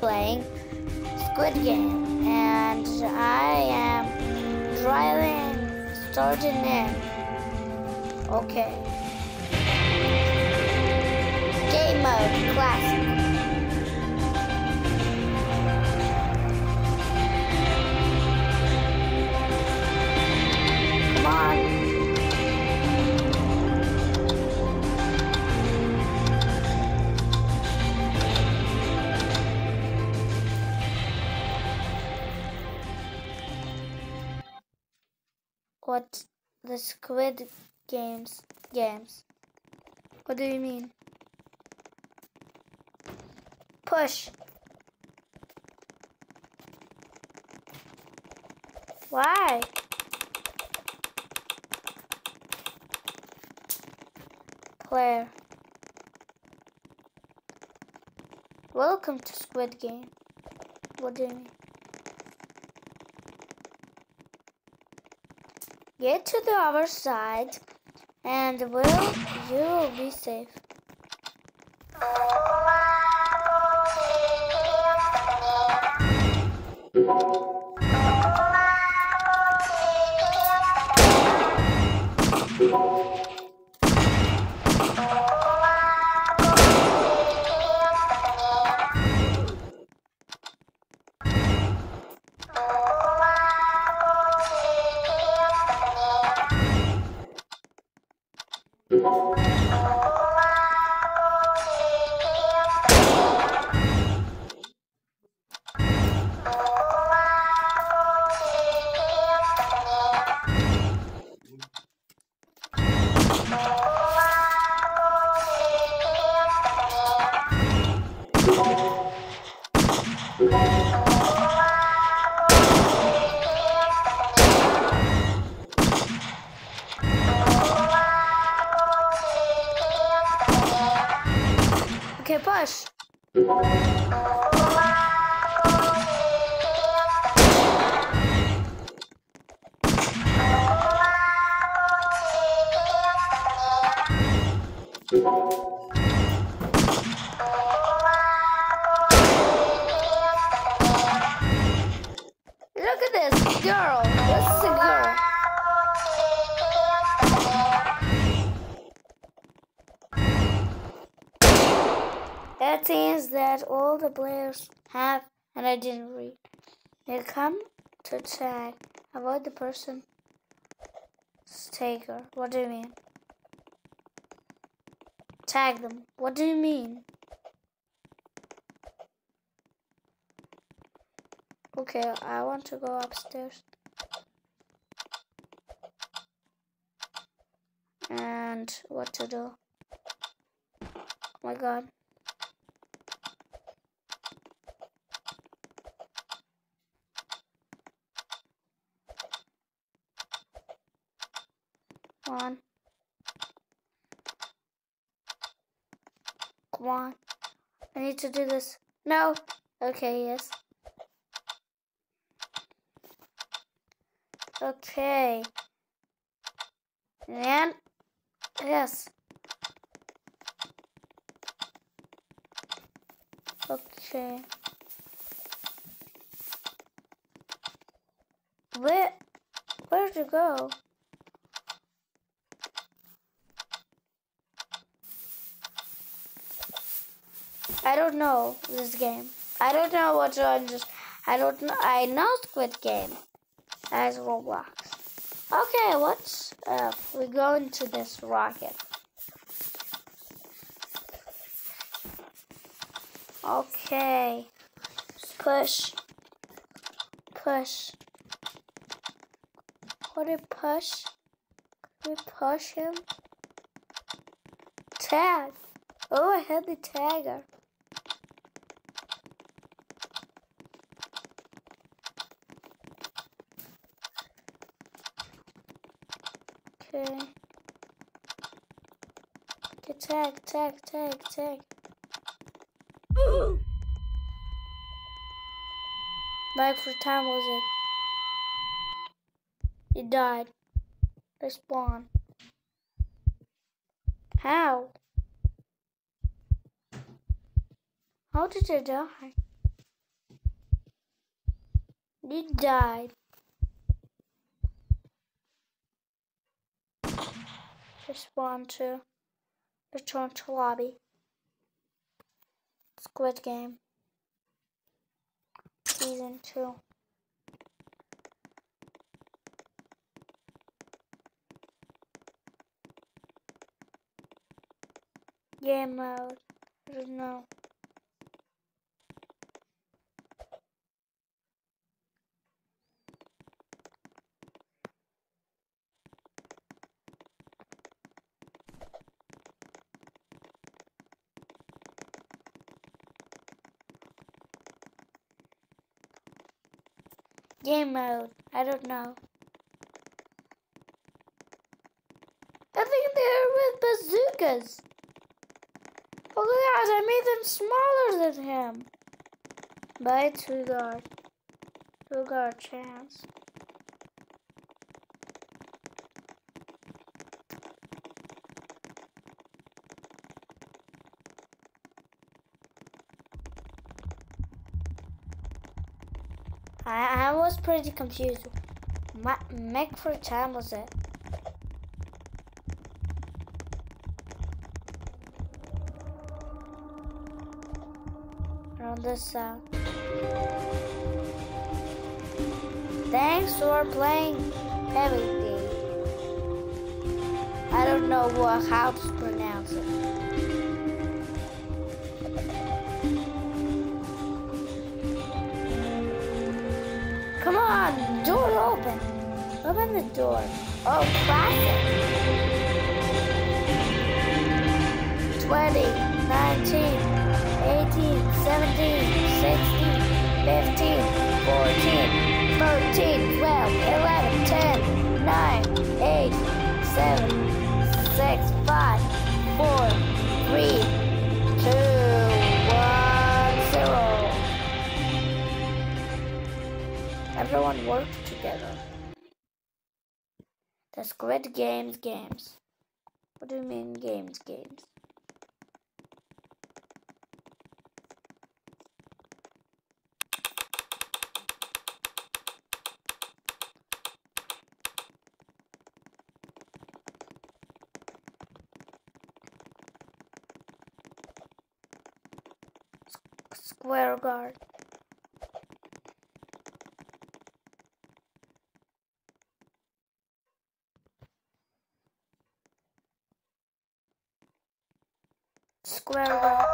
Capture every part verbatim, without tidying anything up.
playing Squid Game, and I am driving, starting in. Okay. Game mode, classic. Come on. What the Squid Games games? What do you mean? Push. Why? Player. Welcome to Squid Game. What do you mean? Get to the other side and will you will be safe. Okay, push. Look at this girl. This is a girl. That means that all the players have, and I didn't read. They come to tag. Avoid the person. Taker. What do you mean? Tag them. What do you mean? Okay, I want to go upstairs. And what to do? Oh my god. Come on. Come on. I need to do this. No. Okay, yes. Okay. And yes. Okay. Where where to go? I don't know this game. I don't know what to understand. I don't know. I know Squid Game as Roblox. Okay, what's up? We go into this rocket. Okay. Push. Push. What did push? Can we push him? Tag. Oh, I had the tagger. Okay. Okay, tag, tag, tag, tag. Like for time was it? He died. Respawn. How? How did I die? You died. Just want to return to lobby. Squid Game. Season two. Game mode. I don't know. Game mode. I don't know. I think they're with bazookas. Oh look at that, I made them smaller than him. By two guard. Two guard chance. I, I was pretty confused. My Mac for time was it? Around this side. Thanks for playing Heavy D. I don't know what how to pronounce it. Come on, door open. Open the door. Oh, classic. twenty, nineteen, eighteen, seventeen, sixteen, fifteen, fourteen, thirteen, twelve, eleven, ten, nine, eight, seven, six, five, four, three, two, one, zero. Everyone worked together. The Squid Games games. What do you mean games games? Square guard. Square guard.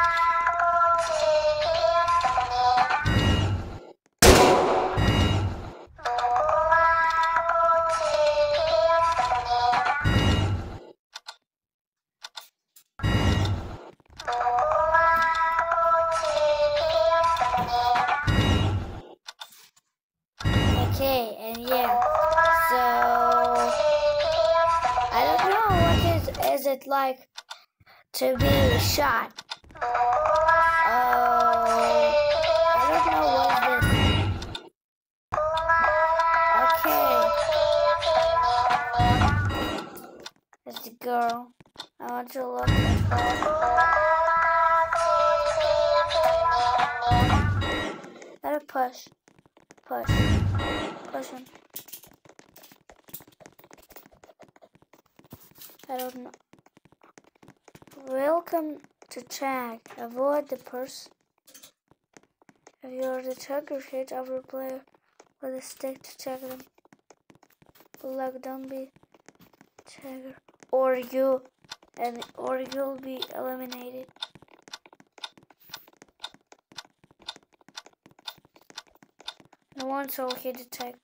Okay, and yeah, so I don't know what is is it like to be shot. Oh, I don't know what this. Okay, there's the girl. I want to look at her. Let her push, push, push him. I don't know. Welcome to tag. Avoid the person. If you are the tagger, hit other player with a stick to tag them. Good luck, don't be tagger. Or you and or you'll be eliminated. No one's okay to tag.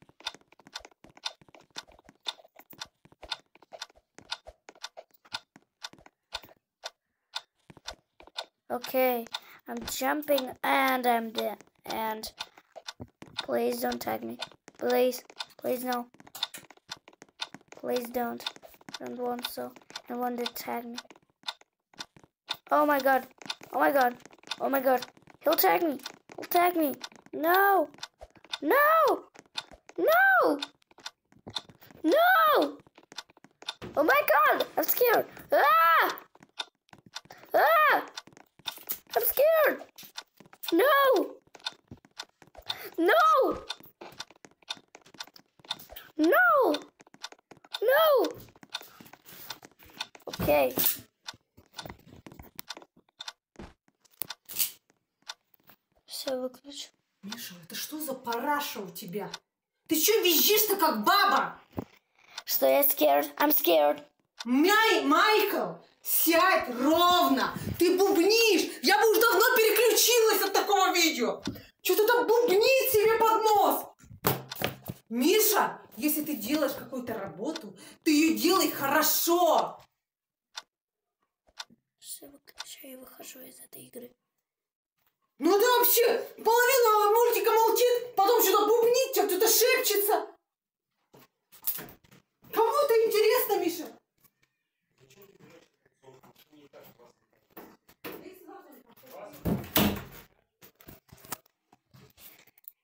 Okay, I'm jumping and I'm dead. And please don't tag me. Please, please no. Please don't. Don't want so. I want to tag me. Oh my god. Oh my god. Oh my god. He'll tag me. He'll tag me. No. No. No. No. Oh my god. I'm scared. Ah. Ah. I'm scared. No. No. No! No! Окей. Все, выключу. Миша, это что за параша у тебя? Ты что визжишь-то как баба? Что я scared? I'm scared. Мяй, Майкл, сядь ровно. Ты бубнишь. Я бы уже давно переключилась от такого видео. Что ты там бубнит себе под нос? Миша, если ты делаешь какую-то работу, ты ее делай хорошо. Все, выключаю и выхожу из этой игры. Ну ты вообще половину